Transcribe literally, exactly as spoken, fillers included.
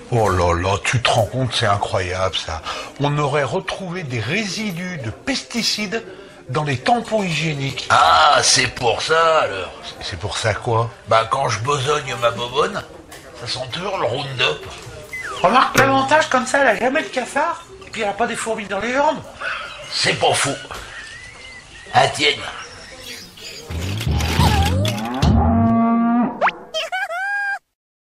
Oh là là, tu te rends compte, c'est incroyable ça. On aurait retrouvé des résidus de pesticides dans les tampons hygiéniques. Ah, c'est pour ça alors. C'est pour ça quoi? Bah quand je besogne ma bobonne, ça sent toujours le Roundup. Remarque, l'avantage comme ça, elle a jamais de cafard, et puis elle a pas des fourmis dans les jambes. C'est pas fou. Ah tienne.